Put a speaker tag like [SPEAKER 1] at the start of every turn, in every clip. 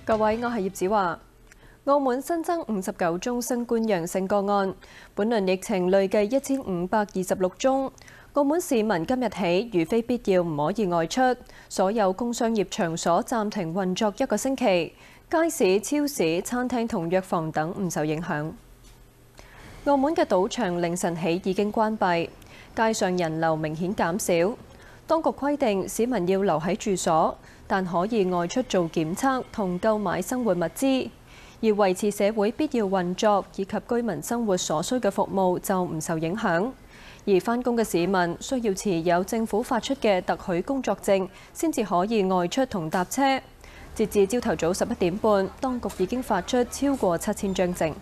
[SPEAKER 1] 各位，我係葉子華。澳門新增59宗新冠陽性個案，本輪疫情累計1526宗。澳門市民今日起，如非必要唔可以外出，所有工商業場所暫停運作1個星期，街市、超市、餐廳同藥房等唔受影響。澳門嘅賭場凌晨起已經關閉，街上人流明顯減少。當局規定市民要留喺住所，但可以外出做檢測同購買生活物資，而維持社會必要運作以及居民生活所需嘅服務就唔受影響。而返工嘅市民需要持有政府發出嘅特許工作證，先至可以外出同搭車。截至朝頭早11點半，當局已經發出超過7000張證。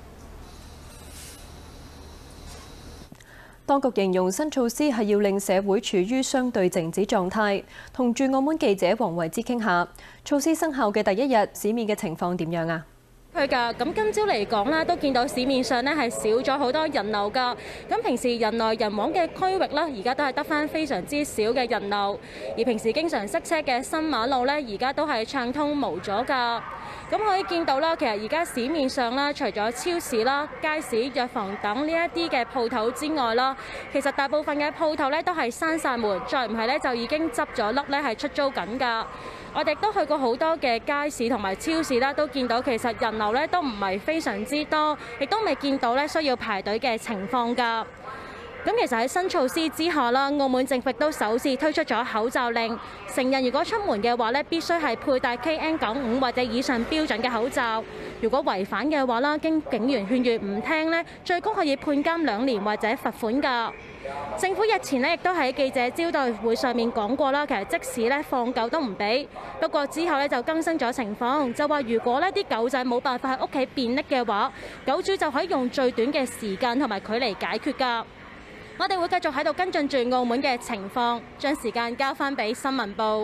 [SPEAKER 1] 當局形容新措施係要令社會處於相對靜止狀態。同駐澳門記者黃維之傾下，措施生效嘅第一日，市面嘅情況點樣啊？
[SPEAKER 2] 係㗎，咁今朝嚟講啦，都見到市面上呢係少咗好多人流㗎。咁平時人來人往嘅區域啦，而家都係得返非常之少嘅人流。而平時經常塞車嘅新馬路呢，而家都係暢通無阻㗎。咁可以見到啦，其實而家市面上啦，除咗超市啦、街市、藥房等呢一啲嘅鋪頭之外啦，其實大部分嘅鋪頭呢都係閂晒門，再唔係呢就已經執咗笠呢係出租緊㗎。我哋都去過好多嘅街市同埋超市啦，都見到其實人流呢都唔係非常之多，亦都未見到呢需要排隊嘅情況㗎。咁其實喺新措施之下啦，澳門政府都首次推出咗口罩令，成人如果出門嘅話呢，必須係佩戴 KN95 或者以上標準嘅口罩。如果違反嘅話啦，經警員勸喻唔聽呢，最高可以判監2年或者罰款㗎。政府日前呢亦都喺記者招待會上面講過啦，其實即使呢放狗都唔俾。不過之後呢就更新咗情況，就話如果呢啲狗仔冇辦法喺屋企便溺嘅話，狗主就可以用最短嘅時間同埋距離解決㗎。我哋會繼續喺度跟進住澳門嘅情況，將時間交翻俾新聞部。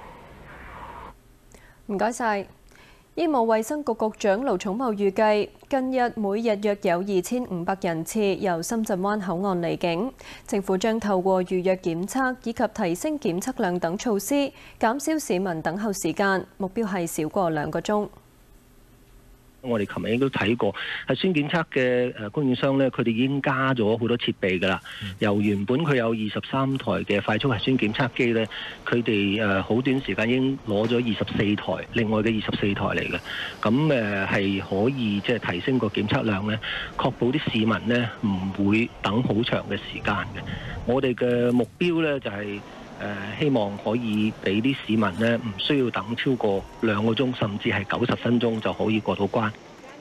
[SPEAKER 1] 唔該晒。醫務衛生局局長盧寵茂預計，近日每日約有2500人次由深圳灣口岸離境。政府將透過預約檢測以及提升檢測量等措施，減少市民等候時間，目標係少過2個鐘。
[SPEAKER 3] 我哋琴日亦都睇過核酸檢測嘅供應商咧，佢哋已經加咗好多設備㗎啦。由原本佢有23台嘅快速核酸檢測機咧，佢哋好短時間已經攞咗24台，另外嘅24台嚟嘅。咁係可以即係提升個檢測量咧，確保啲市民咧唔會等好長嘅時間嘅。我哋嘅目標咧就係希望可以俾啲市民呢唔需要等超過2個鐘，甚至係90分鐘就可以過到關。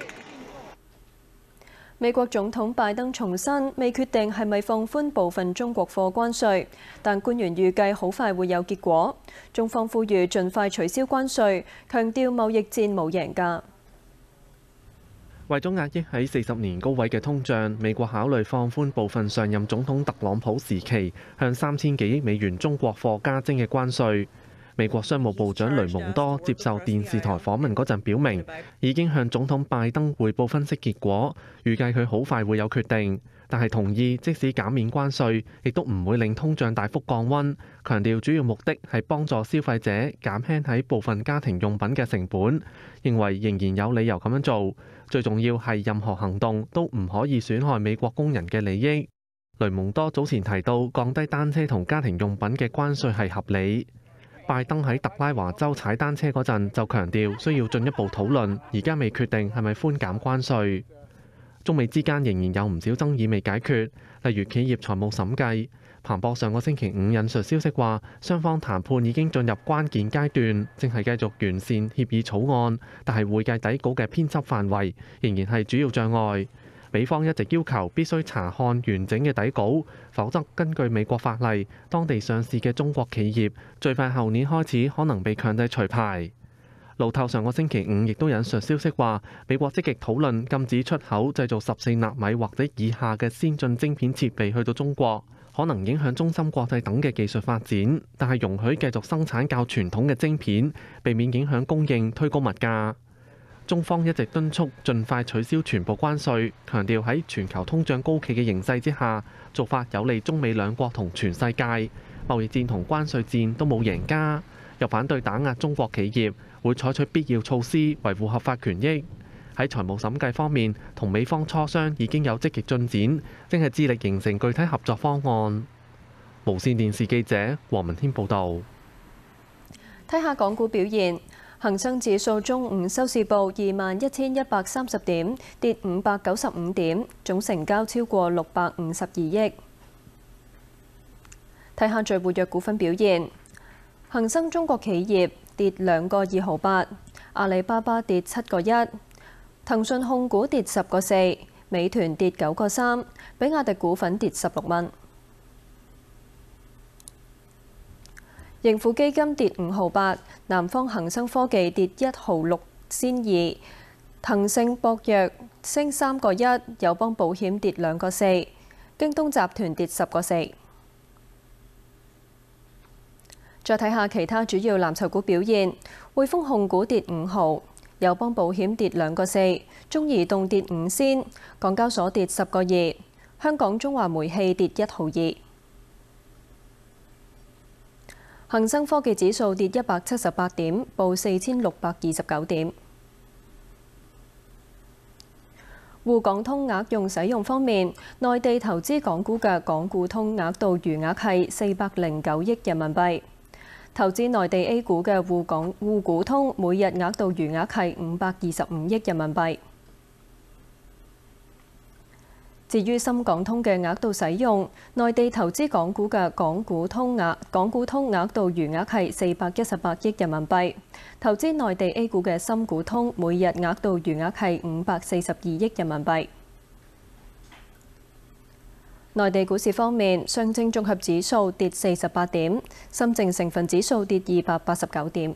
[SPEAKER 1] 美國總統拜登重申未決定係咪放寬部分中國貨關稅，但官員預計好快會有結果。中方呼籲盡快取消關稅，強調貿易戰冇贏家。
[SPEAKER 4] 為咗壓抑喺40年高位嘅通脹，美國考慮放寬部分上任總統特朗普時期向3000幾億美元中國貨加徵嘅關稅。美國商務部長雷蒙多接受電視台訪問嗰陣表明，已經向總統拜登匯報分析結果，預計佢好快會有決定，但係同意即使減免關稅，亦都唔會令通脹大幅降溫，強調主要目的係幫助消費者減輕喺部分家庭用品嘅成本，認為仍然有理由咁樣做。最重要係任何行動都唔可以損害美國工人嘅利益。雷蒙多早前提到降低單車同家庭用品嘅關稅係合理。拜登喺特拉華州踩單車嗰陣就強調需要進一步討論，而家未決定係咪寬減關稅。中美之間仍然有唔少爭議未解決，例如企業財務審計。彭博上個星期5引述消息話，雙方談判已經進入關鍵階段，正係繼續完善協議草案，但係會計底稿嘅編輯範圍仍然係主要障礙。美方一直要求必須查看完整嘅底稿，否則根據美國法例，當地上市嘅中國企業最快後年開始可能被強制除牌。路透上個星期5亦都引述消息話，美國積極討論禁止出口製造14納米或者以下嘅先進晶片設備去到中國，可能影響中芯國際等嘅技術發展，但係容許繼續生產較傳統嘅晶片，避免影響供應，推高物價。中方一直敦促盡快取消全部關稅，強調喺全球通脹高企嘅形勢之下，做法有利中美兩國同全世界。貿易戰同關稅戰都冇贏家，又反對打壓中國企業， 會採取必要措施維護合法權益。喺財務審計方面，同美方磋商已經有積極進展，正係致力形成具體合作方案。無線電視記者黃文軒報導。
[SPEAKER 1] 睇下港股表現，恒生指數中午收市報21,130點，跌595點，總成交超過652億。睇下最活躍股份表現，恒生中國企業跌2個2毫8，阿里巴巴跌7個1，騰訊控股跌10個4，美團跌9個3，比亞迪股份跌16蚊。盈富基金跌5毫8，南方恒生科技跌1毫6仙2，騰盛博藥升3個1，友邦保險跌2個4，京東集團跌10個4。再睇下其他主要藍籌股表現，匯豐控股跌5毫，友邦保險跌2個4，中移動跌5仙，港交所跌10個2，香港中華煤氣跌1毫2。恒生科技指數跌178點，報4629點。滬港通額用使用方面，內地投資港股嘅港股通額度餘額係409億人民幣，投資內地 A 股嘅滬股通每日額度餘額係525億人民幣。至於深港通嘅額度使用，內地投資港股嘅港股通額度餘額係418億人民幣，投資內地 A 股嘅深股通每日額度餘額係542億人民幣。內地股市方面，上證綜合指數跌48點，深證成分指數跌289點。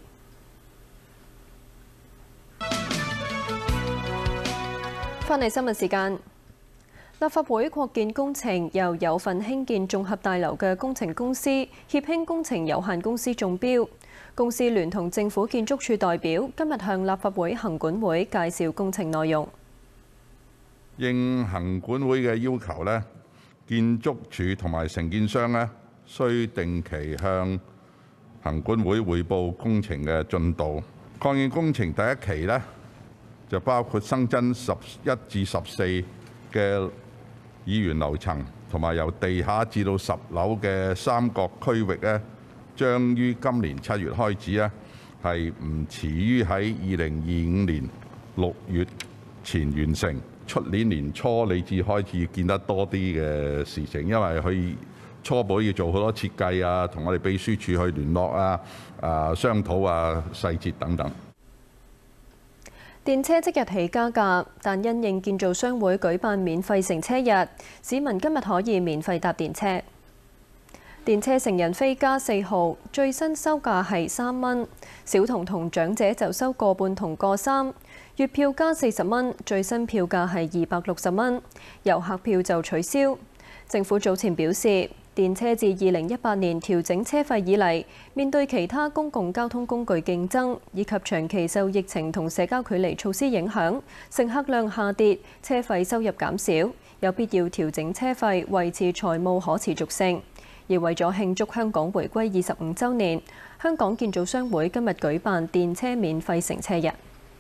[SPEAKER 1] 返嚟新聞時間。立法會擴建工程由有份興建綜合大樓嘅工程公司協興工程有限公司中標，公司聯同政府建築署代表今日向立法會行管會介紹工程內容。
[SPEAKER 5] 應行管會嘅要求呢，建築署同埋承建商呢，需定期向行管會匯報工程嘅進度。擴建工程第一期呢，就包括新增11至14嘅議員樓層，同埋由地下至到10樓嘅三角區域咧，將於今年7月開始咧，係唔遲於喺2025年6月前完成。出年年初你至開始見得多啲嘅事情，因為佢初步要做好多設計啊，同我哋秘書處去聯絡啊、商討啊細節等等。
[SPEAKER 1] 電車即日起加價，但因應建造商會舉辦免費乘車日，市民今日可以免費搭電車。電車成人飛加4毫，最新收價係3蚊；小童同長者就收個半同個3。月票加40蚊，最新票價係260蚊。遊客票就取消。政府早前表示，電車自2018年調整車費以嚟，面對其他公共交通工具競爭，以及長期受疫情同社交距離措施影響，乘客量下跌，車費收入減少，有必要調整車費，維持財務可持續性。而為咗慶祝香港回歸25週年，香港建造商會今日舉辦電車免費乘車日。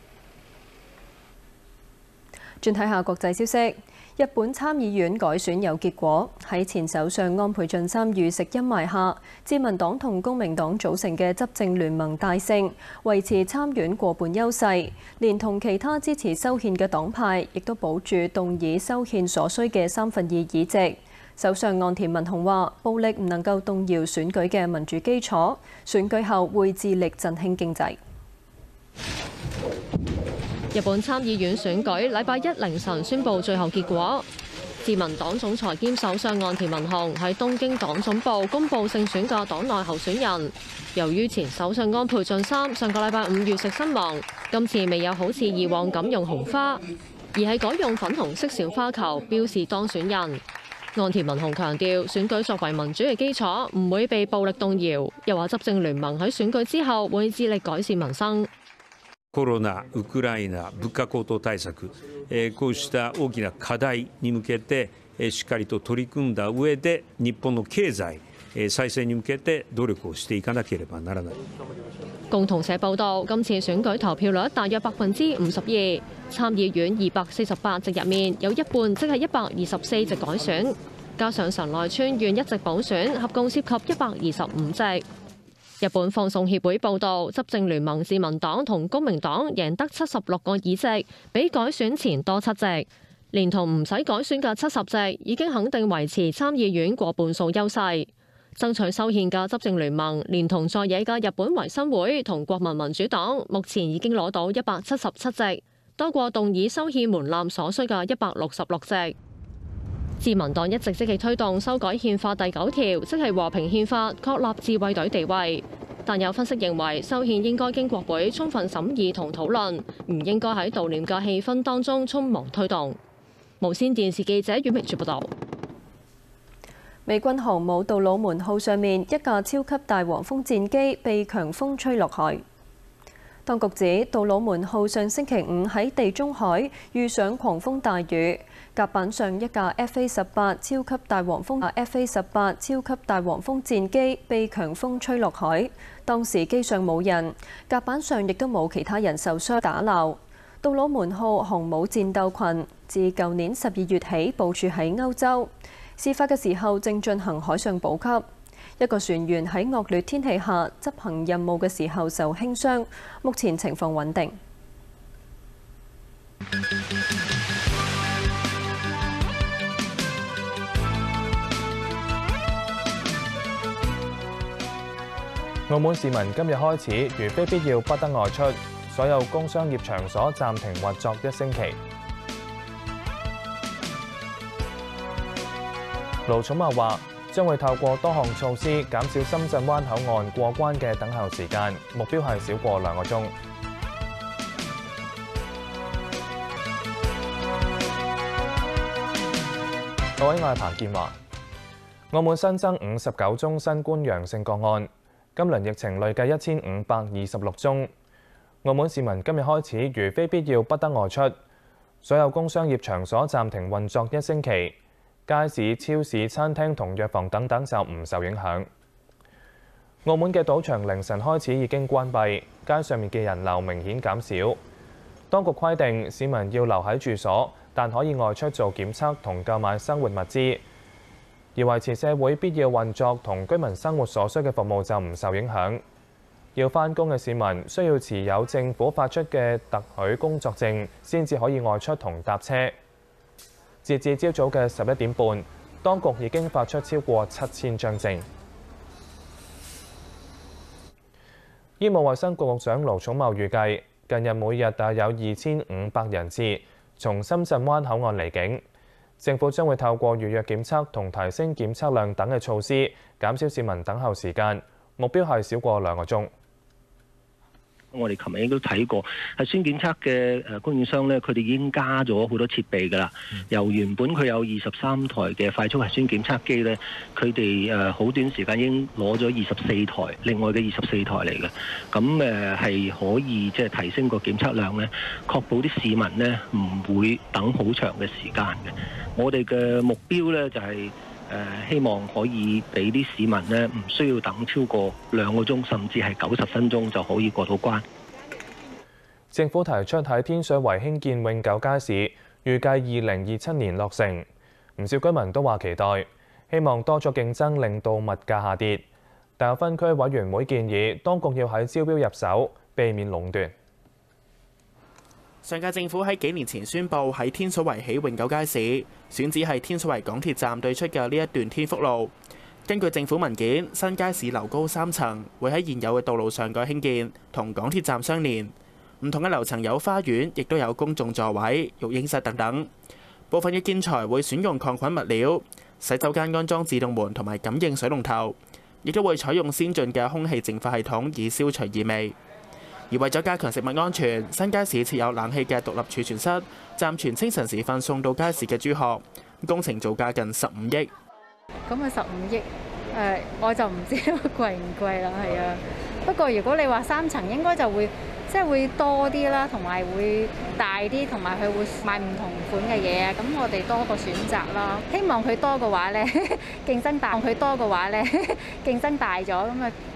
[SPEAKER 1] 轉睇下國際消息。日本參議院改選有結果，喺前首相安倍晉三遇刺陰霾下，自民黨同公明黨組成嘅執政聯盟大勝，維持參院過半優勢，連同其他支持修憲嘅黨派，亦都保住動議修憲所需嘅2/3議席。首相岸田文雄話：暴力唔能夠動搖選舉嘅民主基礎，選舉後會致力振興經濟。
[SPEAKER 6] 日本參議院選舉禮拜一凌晨宣布最後結果，自民黨總裁兼首相岸田文雄喺東京黨總部公布勝選嘅黨內候選人。由於前首相安倍晉三上個禮拜5遇刺身亡，今次未有好似以往咁用紅花，而係改用粉紅色小花球標示當選人。岸田文雄強調，選舉作為民主嘅基礎，唔會被暴力動搖。又話執政聯盟喺選舉之後會致力改善民生。
[SPEAKER 7] コロナ、ウクライナ、物価高騰対策、こうした大きな課題に向けてしっかりと取り組んだ上で、日本の経済再生に向けて努力をしていかなければならない。
[SPEAKER 6] 共同社報道，今次選舉投票率大約52%，參議院248席入面有一半，即係124席改選，加上神奈川縣一席補選，合共涉及125席。日本放送協會報導，執政聯盟自民黨同公明黨贏得76個議席，比改選前多7席，連同唔使改選嘅70席，已經肯定維持參議院過半數優勢。爭取修憲嘅執政聯盟，連同在野嘅日本維新會同國民民主黨，目前已經攞到177席，多過動議修憲門檻所需嘅166席。自民黨一直積極推動修改憲法第9條，即係和平憲法，確立自衛隊地位。但有分析認為，修憲應該經國會充分審議同討論，唔應該喺悼念嘅氣氛當中匆忙推動。無線電視記者阮明珠報道。
[SPEAKER 1] 美軍航母杜魯門號上面一架超級大黃蜂戰機被強風吹落海。當局指杜魯門號上星期五喺地中海遇上狂風大雨，甲板上一架 FA-18 超級大黃蜂超級大黃蜂戰機被強風吹落海，當時機上冇人，甲板上亦都冇其他人受傷打撈。杜魯門號航母戰鬥群自舊年12月起部署喺歐洲，事發嘅時候正進行海上補給。一個船員喺惡劣天氣下執行任務嘅時候受輕傷，目前情況穩定。
[SPEAKER 8] 澳門市民今日開始，如非必要不得外出，所有工商業場所暫停運作1星期。盧寵茂話，將會透過多項措施減少深圳灣口岸過關嘅等候時間，目標係少過2個鐘。各位，我係彭建華。澳門新增59宗新冠陽性個案，今輪疫情累計1526宗。澳門市民今日開始，如非必要不得外出，所有工商業場所暫停運作1星期。街市、超市、餐廳同藥房等等就唔受影響。澳門嘅賭場凌晨開始已經關閉，街上面嘅人流明顯減少。當局規定市民要留喺住所，但可以外出做檢測同購買生活物資。而維持社會必要運作同居民生活所需嘅服務就唔受影響。要返工嘅市民需要持有政府發出嘅特許工作證，先至可以外出同搭車。截至朝早嘅11點半，當局已經發出超過7000張證。醫務衛生局局長盧寵茂預計，近日每日大有2500人次從深圳灣口岸離境，政府將會透過預約檢測同提升檢測量等嘅措施，減少市民等候時間，目標係少過2個鐘。
[SPEAKER 3] 我哋琴日亦都睇過，核酸檢測嘅供應商咧，佢哋已經加咗好多設備㗎啦。由原本佢有23台嘅快速核酸檢測機咧，佢哋好短時間已經攞咗24台，另外嘅24台嚟嘅。咁係可以即係提升個檢測量咧，確保啲市民咧唔會等好長嘅時間嘅。我哋嘅目標咧就係希望可以俾啲市民呢唔需要等超過2個鐘，甚至係90分鐘就可以過到關。
[SPEAKER 8] 政府提出喺天水圍興建永久街市，預計2027年落成。唔少居民都話期待，希望多咗競爭令到物價下跌。但有分區委員會建議，當局要喺招標入手，避免壟斷。
[SPEAKER 9] 上屆政府喺幾年前宣布喺天水圍起永久街市，選址係天水圍港鐵站對出嘅呢一段天福路。根據政府文件，新街市樓高3層，會喺現有嘅道路上蓋興建，同港鐵站相連。唔同嘅樓層有花園，亦都有公眾座位、育嬰室等等。部分嘅建材會選用抗菌物料，洗手間安裝自動門同埋感應水龍頭，亦都會採用先進嘅空氣淨化系統，以消除異味。而為咗加強食物安全，新街市設有冷氣嘅獨立儲存室，暫存清晨時分送到街市嘅豬殼。工程造價近15億。
[SPEAKER 10] 咁啊15億，我就唔知貴唔貴啦，係啊。不過如果你話3層，應該就會即係會多啲啦，同埋會大啲，同埋佢會賣唔同款嘅嘢啊。咁我哋多個選擇啦。希望佢多嘅話咧，競爭大；佢多嘅話咧，競爭大咗，咁啊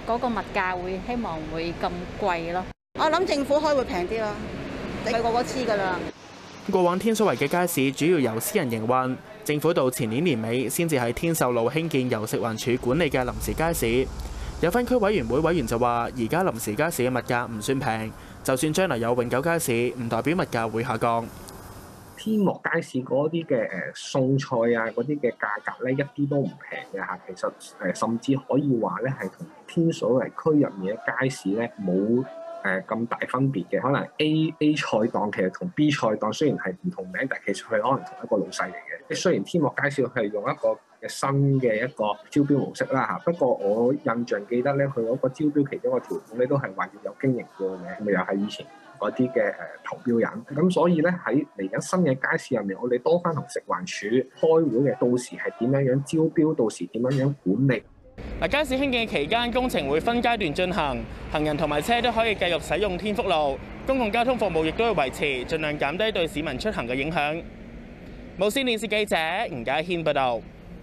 [SPEAKER 10] 嗰個物價會希望會咁貴咯。
[SPEAKER 11] 我諗政府開會平啲啦，係個個知㗎啦。
[SPEAKER 9] 過往天水圍嘅街市主要由私人營運，政府到前年年尾先至喺天秀路興建由食環署管理嘅臨時街市。有分區委員會委員就話：而家臨時街市嘅物價唔算平，就算將來有永久街市，唔代表物價會下降。
[SPEAKER 12] 天幕街市嗰啲嘅餸菜啊，嗰啲嘅價格咧，一啲都唔平嘅嚇。其實甚至可以話咧，係同天水圍區入面嘅街市咧冇咁大分別嘅。可能 A 菜檔其實同 B 菜檔雖然係唔同名，但其實佢可能同一個老細嚟嘅。雖然天幕街市係用一個新嘅一個招標模式啦嚇，不過我印象記得咧，佢嗰個招標其中一個條款咧都係話要有經營過嘅，咪又係以前嗰啲嘅投標人。咁所以咧喺嚟緊新嘅街市入面，我哋多翻同食環署開會嘅，到時係點樣招標，到時點樣管理。
[SPEAKER 9] 街市興建期間，工程會分階段進行，行人同埋車都可以繼續使用天福路，公共交通服務亦都會維持，盡量減低對市民出行嘅影響。無線電視記者吳家軒報導。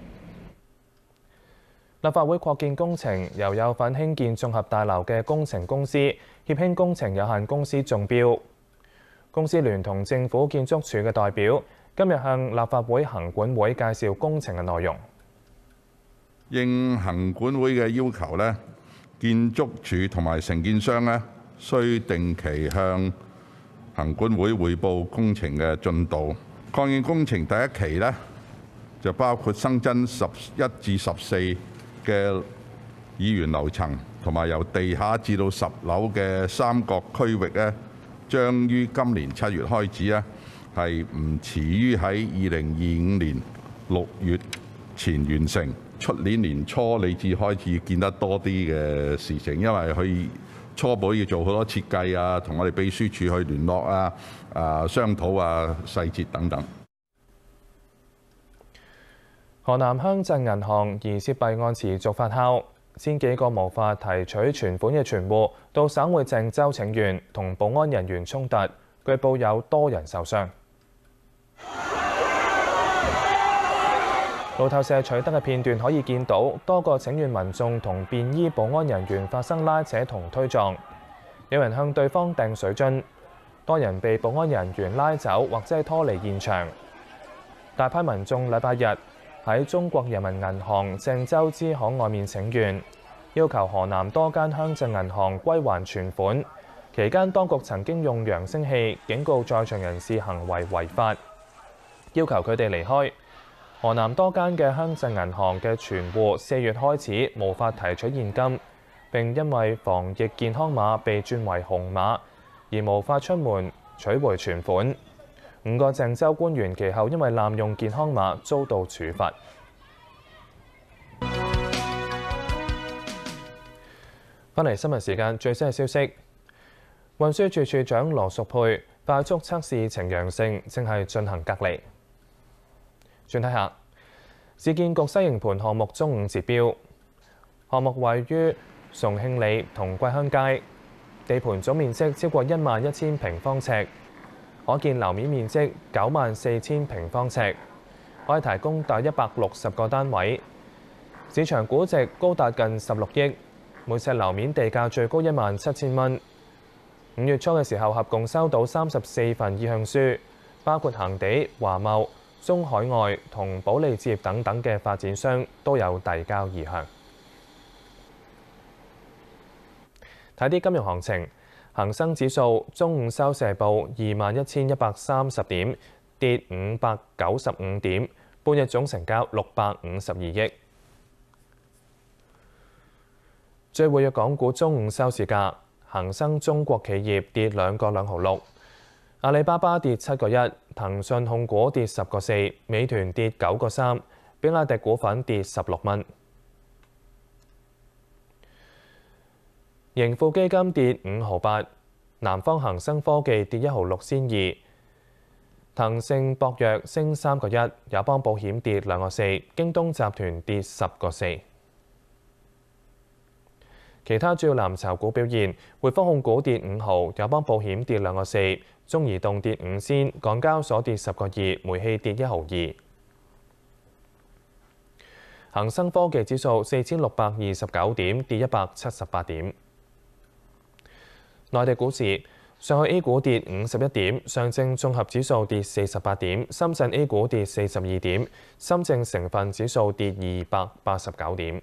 [SPEAKER 8] 立法會擴建工程由有份興建綜合大樓嘅工程公司協興工程有限公司中標，公司聯同政府建築署嘅代表今日向立法會行管會介紹工程嘅內容。
[SPEAKER 5] 應行管會嘅要求咧，建築署同埋承建商咧，需定期向行管會匯報工程嘅進度。擴建工程第一期咧，就包括新增11至14嘅議員樓層，同埋由地下至到10樓嘅三角區域咧，將於今年7月開始咧，係唔遲於喺2025年6月前完成。出年年初你至開始見得多啲嘅事情，因為佢初步要做好多設計啊，同我哋秘書處去聯絡啊、商討啊細節等等。
[SPEAKER 8] 河南鄉鎮銀行疑涉弊案持續發酵，千幾個無法提取存款嘅存戶到省會鄭州請願，同保安人員衝突，據報有多人受傷。路透社取得嘅片段可以見到，多個請願民眾同便衣保安人員發生拉扯同推撞，有人向對方掟水樽，多人被保安人員拉走或者係拖離現場。大批民眾禮拜日喺中國人民銀行鄭州支行外面請願，要求河南多間鄉鎮銀行歸還存款。期間，當局曾經用揚聲器警告在場人士行為違法，要求佢哋離開。河南多間嘅鄉鎮銀行嘅存戶4月開始無法提取現金，並因為防疫健康碼被轉為紅碼而無法出門取回存款。5個鄭州官員其後因為濫用健康碼遭到處罰。返嚟新聞時間，最新嘅消息，運輸署署長羅淑佩快速測試呈陽性，正係進行隔離。轉睇下，市建局西營盤項目中午截標，項目位於崇慶里同桂香街，地盤總面積超過11000平方尺，可建樓面面積94000平方尺，可以提供達160個單位，市場估值高達近16億，每尺樓面地價最高17000蚊。5月初嘅時候，合共收到34份意向書，包括恒地、華懋、中海外同保利置業等等嘅發展商都有遞交意向。睇啲金融行情，恒生指數中午收市報21130點，跌595點，半日總成交652億。最活躍港股中午收市價，恒生中國企業跌2個2毫6。阿里巴巴跌7個1，騰訊控股跌10個4，美團跌9個3，比亞迪股份跌16蚊。盈富基金跌5毫8，南方恒生科技跌1毫6仙2，騰盛博藥升3個1，友邦保險跌2個4，京東集團跌10個4。其他主要藍籌股表現，匯豐控股跌5毫，友邦保險跌2個4，中移動跌5仙，港交所跌10個2，煤氣跌1毫2。 恒生科技指數4629點，跌178點。內地股市，上海 A 股跌51點，上證綜合指數跌48點，深圳 A 股跌42點，深證成分指數跌289點。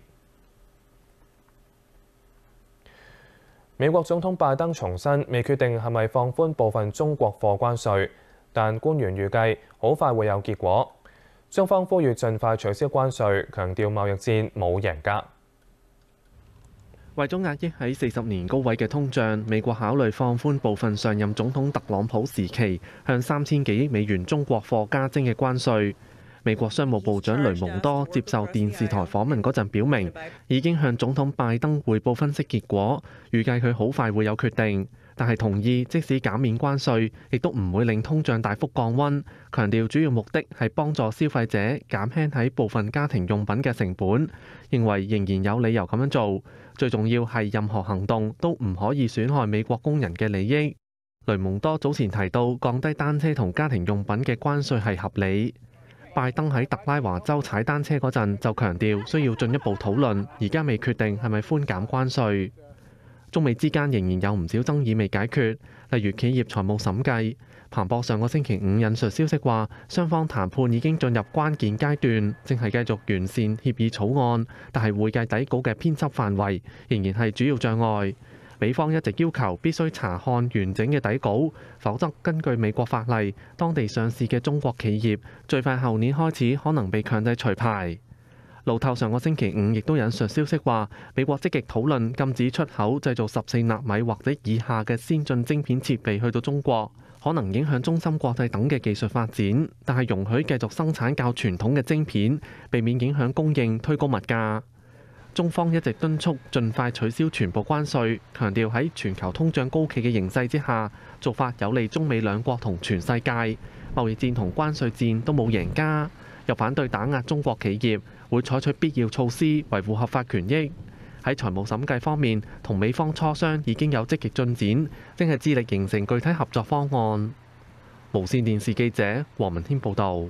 [SPEAKER 8] 美國總統拜登重申未決定係咪放寬部分中國貨關稅，但官員預計好快會有結果。中方呼籲盡快取消關稅，強調貿易戰冇贏家。
[SPEAKER 4] 為咗壓抑喺40年高位嘅通脹，美國考慮放寬部分上任總統特朗普時期向3000幾億美元中國貨加徵嘅關稅。美國商務部長雷蒙多接受電視台訪問嗰陣表明，已經向總統拜登匯報分析結果，預計佢好快會有決定，但係同意即使減免關稅，亦都唔會令通脹大幅降溫，強調主要目的係幫助消費者減輕喺部分家庭用品嘅成本，認為仍然有理由咁樣做。最重要係任何行動都唔可以損害美國工人嘅利益。雷蒙多早前提到降低單車同家庭用品嘅關稅係合理。拜登喺特拉華州踩單車嗰陣就強調需要進一步討論，而家未決定係咪寬減關稅。中美之間仍然有唔少爭議未解決，例如企業財務審計。彭博上個星期五引述消息話，雙方談判已經進入關鍵階段，正係繼續完善協議草案，但係會計底稿嘅編輯範圍仍然係主要障礙。美方一直要求必須查看完整嘅底稿，否則根據美國法例，當地上市嘅中國企業最快後年開始可能被強制除牌。路透上個星期五亦都引述消息話，美國積極討論禁止出口製造14納米或者以下嘅先進晶片設備去到中國，可能影響中芯國際等嘅技術發展，但係容許繼續生產較傳統嘅晶片，避免影響供應，推高物價。中方一直敦促盡快取消全部關稅，強調喺全球通脹高企嘅形勢之下，做法有利中美兩國同全世界。貿易戰同關稅戰都冇贏家，又反對打壓中國企業，會採取必要措施維護合法權益。喺財務審計方面，同美方磋商已經有積極進展，正係致力形成具體合作方案。無線電視記者黃文天報導。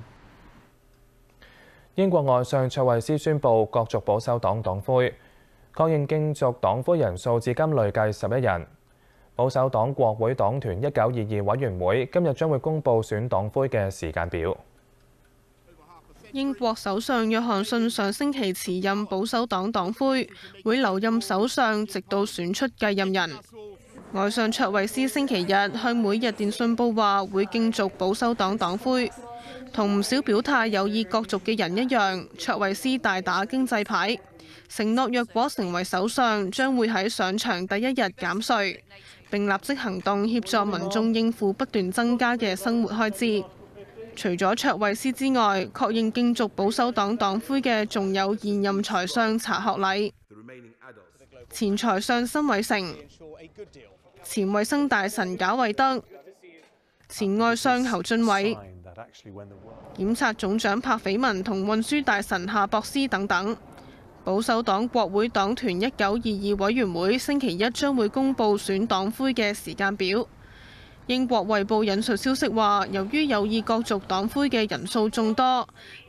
[SPEAKER 8] 英國外相卓慧思宣布角逐保守黨黨魁，確認競逐黨魁人數至今累計11人。保守黨國會黨團1922委員會今日將會公布選黨魁嘅時間表。
[SPEAKER 13] 英國首相約翰遜上星期辭任保守黨黨魁，會留任首相直到選出繼任人。外相卓慧思星期日向每日電訊報話會競逐保守黨黨魁。同唔少表態有意角逐嘅人一樣，卓慧思大打經濟牌，承諾若果成為首相，將會喺上場第一日減稅，並立即行動協助民眾應付不斷增加嘅生活開支。除咗卓慧思之外，確認競逐保守黨黨魁嘅仲有現任財相查學禮、前財相辛偉誠、前衛生大臣賈偉德、前外相侯俊偉、檢察總長柏斐文同運輸大臣夏博斯等等。保守黨國會黨團1922委員會星期一將會公布選黨魁嘅時間表。英國衛報引述消息話，由於有意角逐黨魁嘅人數眾多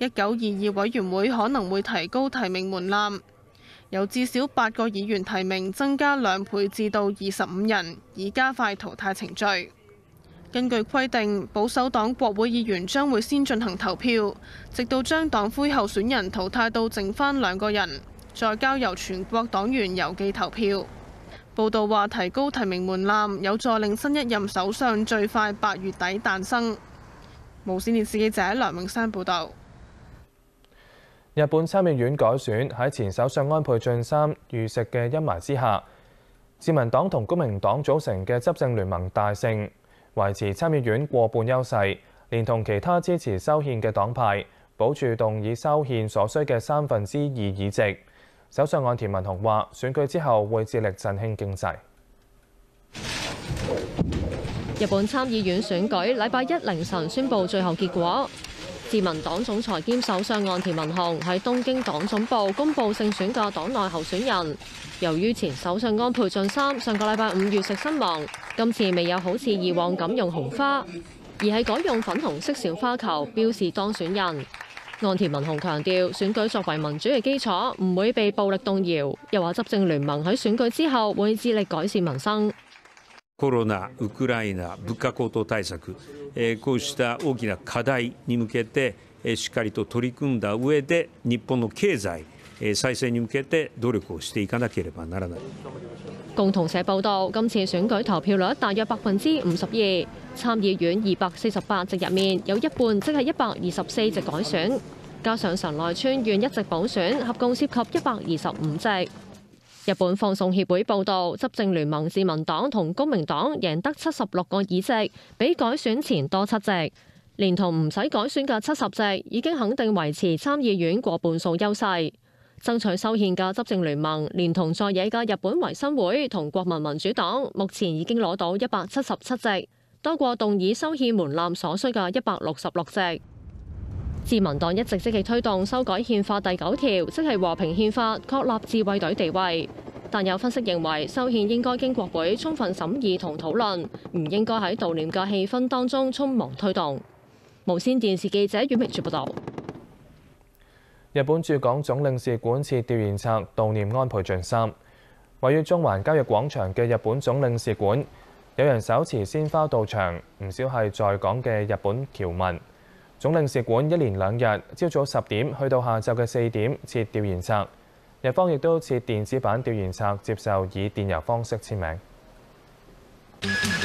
[SPEAKER 13] ，1922委員會可能會提高提名門檻，由至少8個議員提名增加2倍至到25人，以加快淘汰程序。根據規定，保守黨國會議員將會先進行投票，直到將黨魁候選人淘汰到剩返2個人，再交由全國黨員郵寄投票。報道話，提高提名門檻有助令新一任首相最快8月底誕生。無線電視記者梁永山報導。
[SPEAKER 8] 日本參議院改選喺前首相安倍晉三遇刺嘅陰霾之下，自民黨同公明黨組成嘅執政聯盟大勝，維持參議院過半優勢，連同其他支持修憲嘅黨派，保住動議修憲所需嘅2/3議席。首相岸田文雄話：選舉之後會致力振興經濟。
[SPEAKER 6] 日本參議院選舉禮拜一凌晨宣布最後結果，自民黨總裁兼首相岸田文雄喺東京黨總部公布勝選嘅黨內候選人。由於前首相安倍晉三上個禮拜5遇刺身亡，今次未有好似以往咁用紅花，而係改用粉紅色小花球標示當選人。 岸田文雄強調，選舉作為民主嘅基礎，唔會被暴力動搖。又話執政聯盟喺選舉之後會致力改善民生。
[SPEAKER 7] コロナ、ウクライナ、物價高騰対策、こうした大きな課題に向けてしっかりと取り組んだ上で、日本の経済再生に向けて努力をしていかなければならない。
[SPEAKER 6] 共同社報道，今次選舉投票率大約52%，參議院248席入面有一半，即係124席改選，加上神奈川縣一席補選，合共涉及125席。日本放送協會報導，執政聯盟自民黨同公明黨贏得76個議席，比改選前多7席，連同唔使改選嘅70席，已經肯定維持參議院過半數優勢。爭取修憲嘅執政聯盟，連同在野嘅日本維新會同國民民主黨，目前已經攞到177席，多過動議修憲門檻所需嘅166席。自民黨一直積極推動修改憲法第9條，即係和平憲法，確立自衛隊地位。但有分析認為，修憲應該經國會充分審議同討論，唔應該喺悼念嘅氣氛當中匆忙推動。無線電視記者阮明珠報導。
[SPEAKER 8] 日本駐港總領事館設悼念冊悼念安倍晉三。位於中環交易廣場嘅日本總領事館，有人手持鮮花到場，唔少係在港嘅日本僑民。總領事館一連2日，朝早10點去到下晝嘅4點設悼念冊，日方亦都設電子版悼念冊，接受以電郵方式簽名。